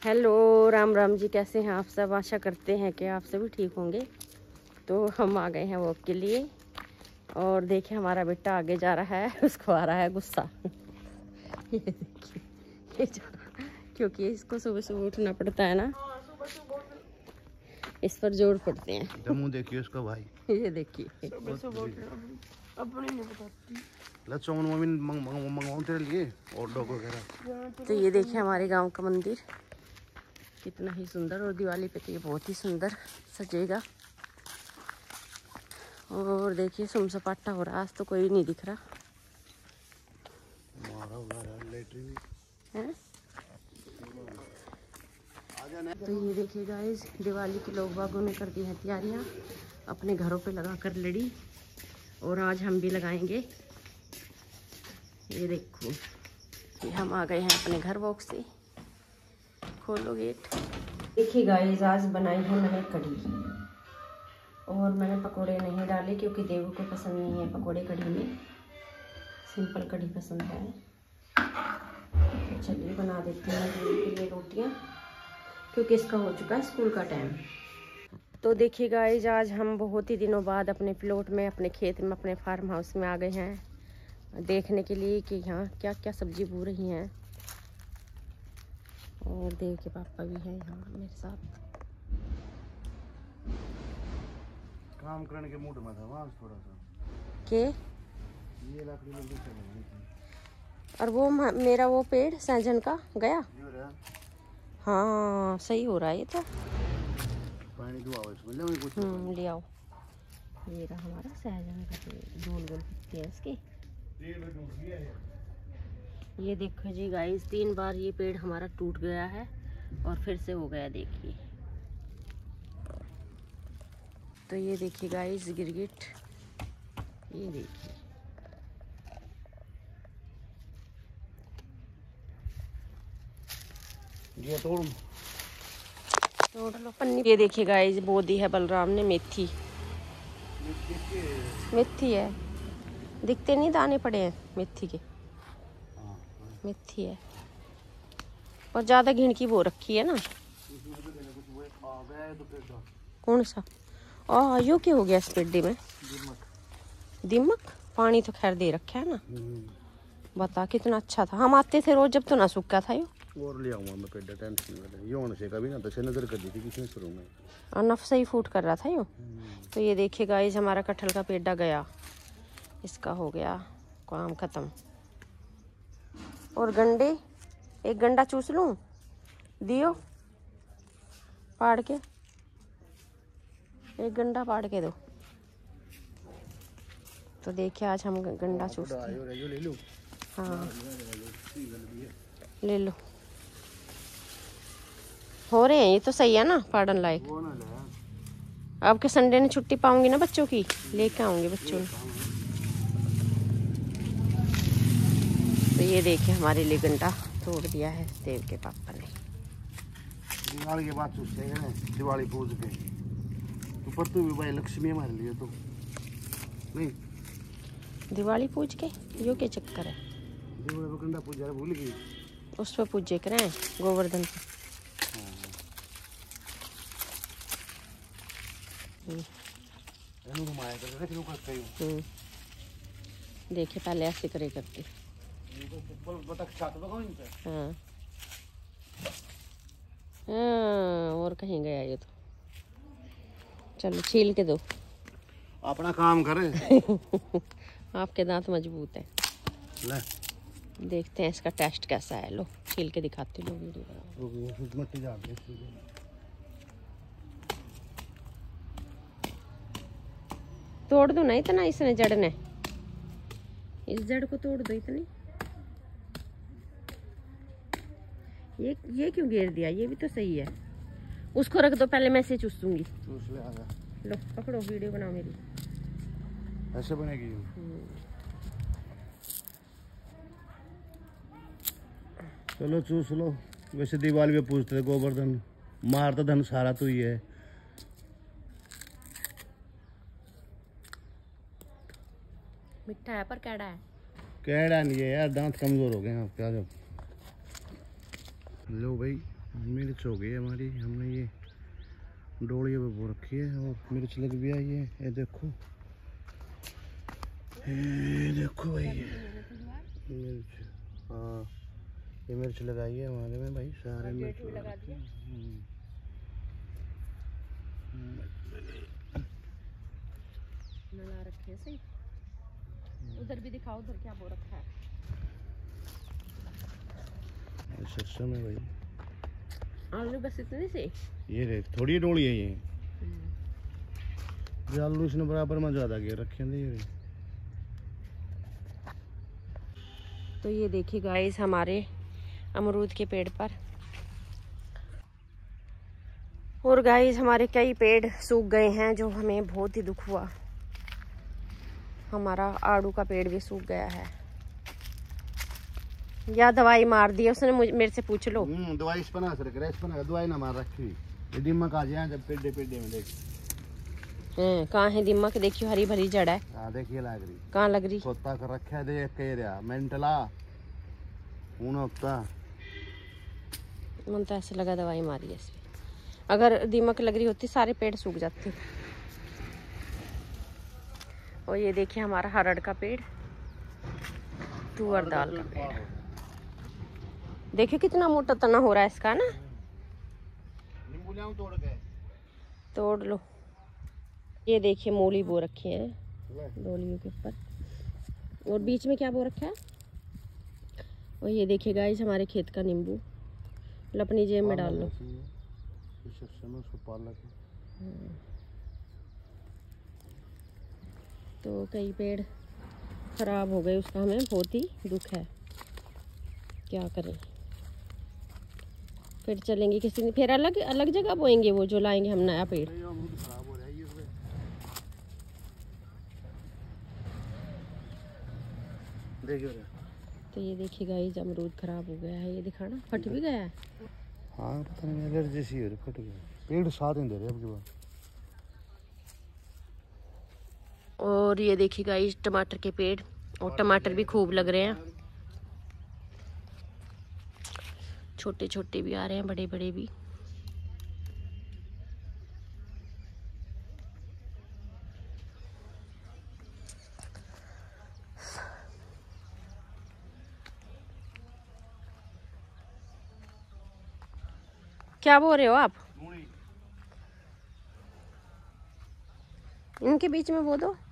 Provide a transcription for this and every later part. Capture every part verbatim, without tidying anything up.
Hello, Ram Ram ji. कैसे हैं आप सब? आशा करते हैं कि आप सभी ठीक होंगे। तो हम आ गए हैं वॉक के लिए और देखिए हमारा बेटा आगे जा रहा है, उसको आ रहा है गुस्सा। ये देखिए, ये क्योंकि इसको सुबह सुबह उठना पड़ता है ना, इस पर जोर पड़ते हैं। जम्मू देखिए उसका भाई। ये देखिए तेरे लिए और डॉग वगैरह। तो ये देखिए हमारे गांव का मंदिर कितना ही सुंदर, और दिवाली पे तो ये बहुत ही सुंदर सजेगा। और देखिए सुम सपाटा हो रहा, आज तो कोई नहीं दिख रहा है। तो ये देखिए गाइस, दिवाली के लोग बागों ने कर दी हैं तैयारियां, अपने घरों पे लगा कर लड़ी, और आज हम भी लगाएंगे। ये देखो, ये हम आ गए हैं अपने घर वॉक से। खोलो गेट। देखिए गाइस, आज बनाई है मैंने कढ़ी, और मैंने पकोड़े नहीं डाले क्योंकि देवू को पसंद नहीं है पकोड़े कढ़ी में, सिंपल कढ़ी पसंद है। तो चलिए बना देते हैं देवू के लिए रोटियां, क्योंकि इसका हो चुका है स्कूल का टाइम। तो देखिए गाइस, आज हम बहुत ही दिनों बाद अपने प्लॉट में, अपने खेत में, अपने फार्म हाउस में आ गए हैं देखने के लिए कि यहाँ क्या क्या सब्जी बो रही हैं। और देव के पापा भी हैं यहाँ मेरे साथ। काम करने के मूड में था वहाँ थोड़ा सा के ये लकड़ी लकड़ी चल थी। और वो मेरा वो पेड़ सहजन का गया। हाँ सही हो रहा है ये तो। पानी दो आओ इसमें, ले कुछ हम्म ले आओ। ये रहा हमारा सहजन का पेड़, गोल गोल पत्ते हैं इसके। ये देखो जी गाइस, तीन बार ये पेड़ हमारा टूट गया है और फिर से हो गया, देखिए। तो ये देखिए गाइस गिरगिट, ये देखिए ये तोड़ तोड़ लो पन्नी। ये देखिए गाइस, बो दी है बलराम ने मेथी। मेथी है, दिखते नहीं, दाने पड़े हैं मेथी के। मेथी है और ज्यादा घिन की बो रखी है ना। कौन सा? आ यो क्या हो गया इस पेड्डे में? दीमक। पानी तो खैर दे रखा है ना। बता कितना अच्छा था, हम आते थे रोज जब तो ना सूखा था यो। और ले आऊंगा मैं पेड्डा, टेंशन मत ले। ये होने से कभी ना तो से नजर कर दी थी किसने करूंगा, और नफ से ही फूट कर रहा था यो। तो ये देखिए गाइस, हमारा कटहल का पेड्डा गया, इसका हो गया काम खत्म। और गंडे, एक गंडा चूस लूं, दियो पाड़ के, एक गंडा पाड़ के दो। तो देखिए आज हम गंडा चूसते हैं। हाँ ले लो, हो रहे हैं ये तो सही है ना, पाड़न लायक। अब के संडे ने छुट्टी पाऊंगी ना बच्चों की, लेके आऊंगी बच्चों ने। तो ये देखिए हमारे लिए गंडा तोड़ दिया है देव के पापा ने। दिवाली के बाद चूसते हैं ना, दिवाली पूज के ऊपर तो भी भाई लक्ष्मी हमारे लिए तो नहीं। दिवाली पूज के यो के चक्कर है? दिवाली गंडा पूजा भूल गई, उस पर पूजे करें गोवर्धन पे। देखिए पहले ऐसे करे करते। हाँ हाँ, और कहीं गया ये तो। चलो छील के दो, अपना काम करे। आपके दांत मजबूत है। ले देखते हैं इसका टेस्ट कैसा है। लो छील के दिखाती लो वीडियो। मट्टी डाल दे, तोड़ दो ना इतना, इसने जड़ ने, इस जड़ को तोड़ दो इतनी। ये ये क्यों घेर दिया? ये भी तो सही है। उसको रख दो, पहले मैं से चूसूंगी। चूस ले, आजा। लो पकड़ो, वीडियो बनाओ मेरी। ऐसे बनेगी। चलो चूस लो। वैसे दिवाली पे पूछते थे गोवर्धन, मारता धन सारा तो ही है। मिठा है पर कैड़ा है। कैड़ा नहीं है यार, दांत कमजोर हो गए हैं क्या। जब लो भाई मिर्च हो गई है हमारी, हमने ये डोलियों पे बो रखी है और मिर्च लग भी आई है। ये देखो, ये देखो भाई मिर्च, हाँ ये मिर्च लगाई है हमारे में भाई, सारे मिर्च लगा दिए। मिला रखे सही। उधर भी दिखाओ, उधर क्या बो रखा है। सरसों में भाई आलू बस इतने से, ये रे थोड़ी डोली है ये, ये आलू इसने बराबर में ज्यादा घेर रखे हैं ये। तो ये देखिए गाइस हमारे अमरूद के पेड़ पर, और गाइस हमारे कई पेड़ सूख गए हैं, जो हमें बहुत ही दुख हुआ। हमारा आड़ू का पेड़ भी सूख गया है, या दवाई मार दी उसने, मुझे मेरे से पूछ लो। हम्म दवाई इस पर ना असर करे, इस पर ना दवाई ना मार रखी, ये दीमक आ जाए जब पेड़े पेड़े में देख। हैं कहाँ है दीमक, देखियो हरी भरी जड़ है। हां देखिए लग रही, कहाँ लग रही, सोता कर रखा है देख के रहा मेंटला ऊन होता। मन तो ऐसे लगा दवाई मारी है इसमें, अगर दीमक लग रही होती सारे पेड़ सूख जाते। और ये देखिए हमारा हरड़ का पेड़, तुअर दाल का पेड़, देखिए कितना मोटा तना हो रहा है इसका ना। नींबू ले आऊं तोड़ के, तोड़ लो। ये देखिए मूली बो रखे हैं डोलियों के ऊपर, और बीच में क्या बो रखा है। और ये देखिए गाइस हमारे खेत का नींबू, अपनी जेब में डाल लो। तो कई पेड़ खराब हो गए, उसका हमें बहुत ही दुख है, क्या करें। फिर चलेंगे किसी दिन, फिर अलग अलग जगह बोएंगे वो जो लाएंगे हम नया पेड़। तो ये देखिए गाइस अमरूद खराब हो गया है, ये दिखाना फट भी गया है। हाँ पता नहीं एलर्जी सी हो रही, फट गया पेड़, साथ नहीं दे रहे अब की बार। और ये देखिए गाइस टमाटर के पेड़, और टमाटर भी खूब लग रहे हैं, छोटे छोटे भी आ रहे हैं, बड़े बड़े भी। क्या बोल रहे हो आप, इनके बीच में बो दो।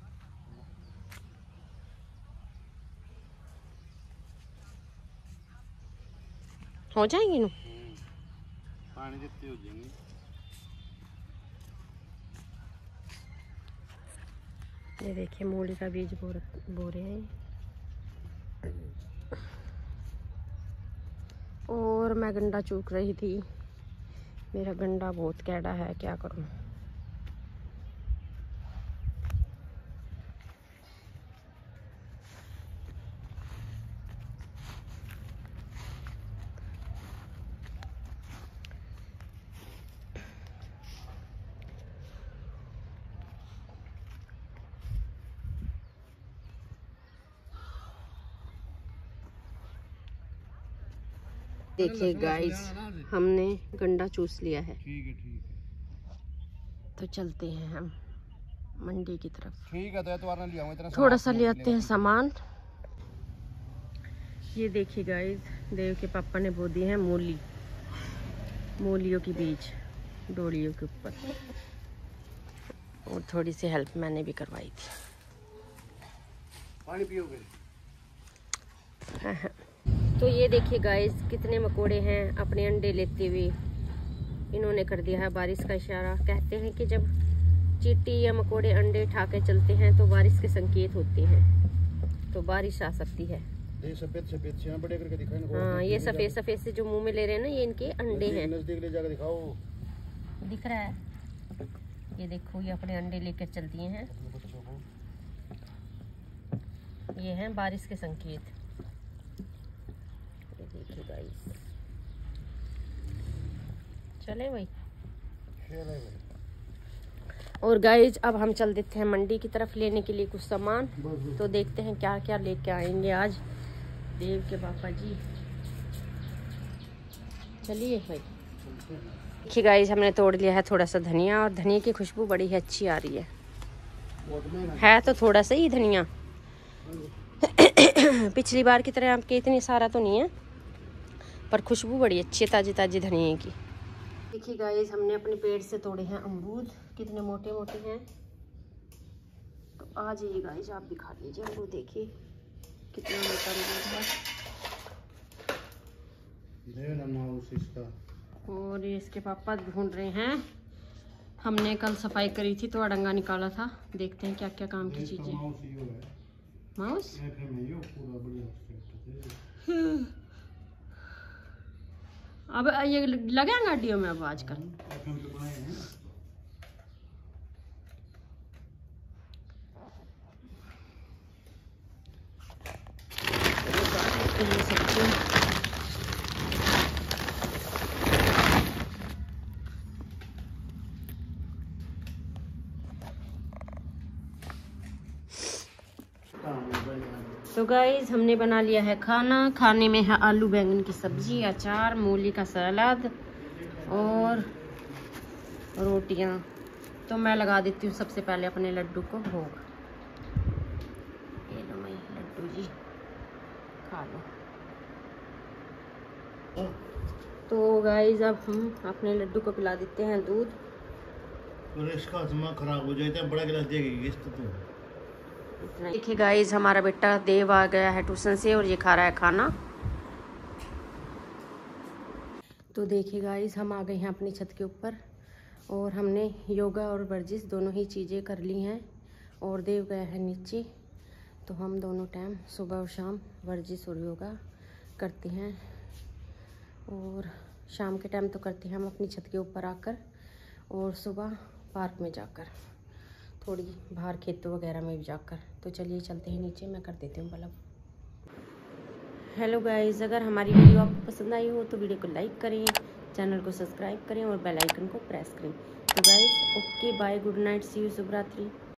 हो जाएंगी ना, पानी जितनी हो जाएंगी। ये देखिए मूली का बीज बो बो रहे हैं। और मैं गंडा चूक रही थी, मेरा गंडा बहुत कैड़ा है, क्या करूं। देखिए गाइस हमने गंडा चूस लिया है, ठीक है ठीक है। तो चलते हैं हम मंडी की तरफ। ठीक है, तो एतवार ले आऊं, इतना थोड़ा सा ले आते हैं सामान। ये देखिए गाइस देव के पापा ने बो दी है मूली, मूलियों की बीज डोलियों के ऊपर, और थोड़ी सी हेल्प मैंने भी करवाई थी। पानी पियोगे? हाँ हाँ। तो ये देखिए गाइस कितने मकोड़े हैं अपने अंडे लेते हुए, इन्होंने कर दिया है बारिश का इशारा। कहते हैं कि जब चींटी या मकोड़े अंडे उठा के चलते हैं तो बारिश के संकेत होते हैं, तो बारिश आ सकती है। ये सफेद सफेद से ना बड़े करके दिखाओ ना। हाँ ये सफेद सफेद से जो मुंह में ले रहे हैं ना, ये इनके अंडे हैं। नजदीक ले जाकर दिखाओ, दिख रहा है, ये देखो ये अपने अंडे लेकर चलती हैं। ये हैं बारिश के संकेत, ये देखिए गाइस। चले भाई। और गाइस अब हम चल देते हैं मंडी की तरफ लेने के लिए कुछ सामान, तो देखते हैं क्या क्या लेके आएंगे आज देव के पापा जी। चलिए भाई। देखिए गाइस हमने तोड़ लिया है थोड़ा सा धनिया, और धनिया की खुशबू बड़ी है अच्छी आ रही है। है तो थोड़ा सा ही धनिया, पिछली बार की तरह आपके इतनी सारा तो नहीं है, पर खुशबू बड़ी अच्छी है ताजी ताजी धनिया की। देखिए गाइस हमने अपने पेड़ से तोड़े हैं अमरूद, कितने मोटे मोटे हैं। तो आ जाइए गाइस आप दिखा लीजिए अमरूद, देखिए कितना मोटा अमरूद है। और ये इसके पापा ढूंढ रहे हैं। हमने कल सफाई करी थी तो अड़ंगा निकाला था, देखते हैं क्या क्या काम की चीजें। माउस अब ये लगे हैं गाड़ियों में अब आजकल। तो गाइज हमने बना लिया है खाना। खाने में है आलू बैंगन की सब्जी, अचार, मूली का सलाद और रोटियां। तो मैं लगा देती हूँ सबसे पहले अपने लड्डू को भोग। ये लो मैं लड्डू जी खा लो। तो गाइज अब हम अपने लड्डू को पिला देते हैं दूध। तो इसका खराब हो जाता है, बड़ा गिलास देगी तो। देखिए गाइज हमारा बेटा देव आ गया है ट्यूशन से और ये खा रहा है खाना। तो देखिए गाइज हम आ गए हैं अपनी छत के ऊपर और हमने योगा और वर्जिश दोनों ही चीज़ें कर ली हैं और देव गया है नीचे। तो हम दोनों टाइम सुबह और शाम वर्जिश और योगा करते हैं, और शाम के टाइम तो करते हैं हम अपनी छत के ऊपर आकर, और सुबह पार्क में जाकर, थोड़ी बाहर खेतों वगैरह में भी जाकर। तो चलिए चलते हैं नीचे, मैं कर देती हूँ बल्ब। हेलो गाइस, अगर हमारी वीडियो आपको पसंद आई हो तो वीडियो को लाइक करें, चैनल को सब्सक्राइब करें और बेल आइकन को प्रेस करें। तो guys okay bye, good night, see you, शुभ रात्रि।